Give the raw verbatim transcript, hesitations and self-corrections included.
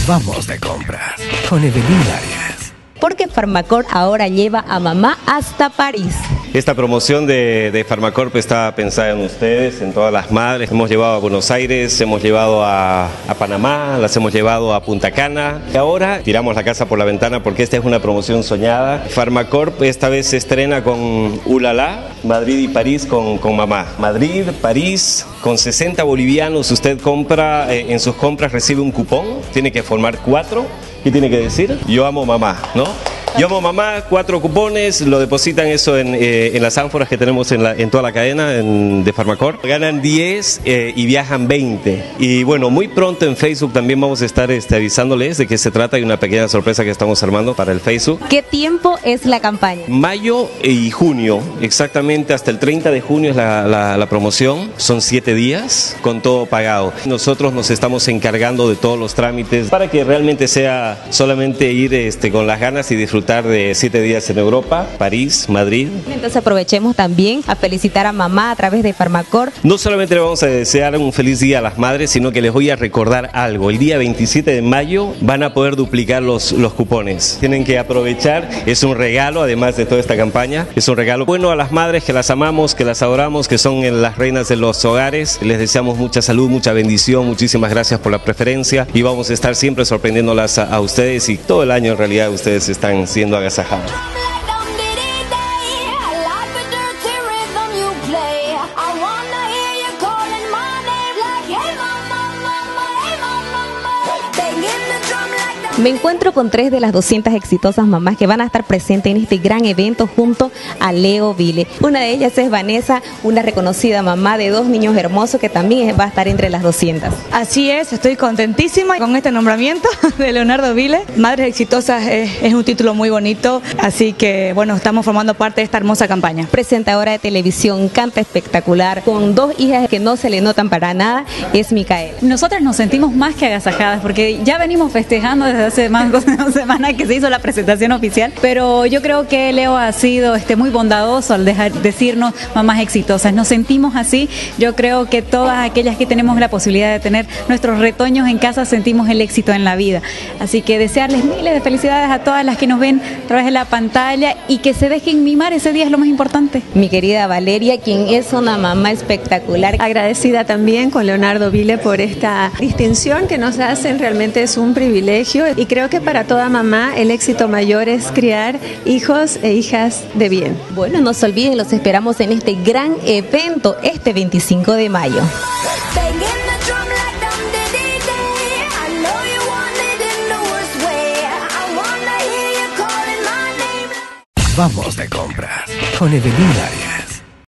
Vamos de compras con Evelyn Arias. Porque Farmacorp ahora lleva a mamá hasta París. Esta promoción de, de Farmacorp está pensada en ustedes, en todas las madres. Hemos llevado a Buenos Aires, hemos llevado a, a Panamá, las hemos llevado a Punta Cana. Y ahora tiramos la casa por la ventana porque esta es una promoción soñada. Farmacorp esta vez se estrena con Ulala, Madrid y París con, con mamá. Madrid, París, con sesenta bolivianos usted compra, eh, en sus compras recibe un cupón, tiene que formar cuatro. ¿Qué tiene que decir? Yo amo mamá, ¿no? Yo amo mamá, cuatro cupones, lo depositan eso en, eh, en las ánforas que tenemos en, la, en toda la cadena en, de Farmacorp. Ganan diez eh, y viajan veinte. Y bueno, muy pronto en Facebook también vamos a estar este, avisándoles de qué se trata. Hay una pequeña sorpresa que estamos armando para el Facebook. ¿Qué tiempo es la campaña? Mayo y junio, exactamente hasta el treinta de junio es la, la, la promoción. Son siete días con todo pagado. Nosotros nos estamos encargando de todos los trámites para que realmente sea solamente ir este, con las ganas y disfrutar de siete días en Europa, París, Madrid. Entonces aprovechemos también a felicitar a mamá a través de Farmacorp. No solamente le vamos a desear un feliz día a las madres, sino que les voy a recordar algo. El día veintisiete de mayo van a poder duplicar los, los cupones. Tienen que aprovechar, es un regalo, además de toda esta campaña, es un regalo bueno a las madres que las amamos, que las adoramos, que son las reinas de los hogares. Les deseamos mucha salud, mucha bendición, muchísimas gracias por la preferencia y vamos a estar siempre sorprendiéndolas a, a ustedes y todo el año en realidad ustedes están siendo agasajados. Me encuentro con tres de las doscientas exitosas mamás que van a estar presentes en este gran evento junto a Leo Vile. Una de ellas es Vanessa, una reconocida mamá de dos niños hermosos que también va a estar entre las doscientas. Así es, estoy contentísima con este nombramiento de Leonardo Vile. Madres Exitosas es, es un título muy bonito, así que bueno, estamos formando parte de esta hermosa campaña. Presentadora de televisión, canta espectacular, con dos hijas que no se le notan para nada, es Micaela. Nosotras nos sentimos más que agasajadas porque ya venimos festejando desde hace más de dos semanas que se hizo la presentación oficial, pero yo creo que Leo ha sido este, muy bondadoso al dejar, decirnos mamás exitosas. Nos sentimos así. Yo creo que todas aquellas que tenemos la posibilidad de tener nuestros retoños en casa sentimos el éxito en la vida. Así que desearles miles de felicidades a todas las que nos ven a través de la pantalla y que se dejen mimar, ese día es lo más importante. Mi querida Valeria, quien es una mamá espectacular. Agradecida también con Leonardo Vile por esta distinción que nos hacen, realmente es un privilegio. Y creo que para toda mamá el éxito mayor es criar hijos e hijas de bien. Bueno, no se olviden, los esperamos en este gran evento este veinticinco de mayo. Vamos de compras con Evelyn Arias.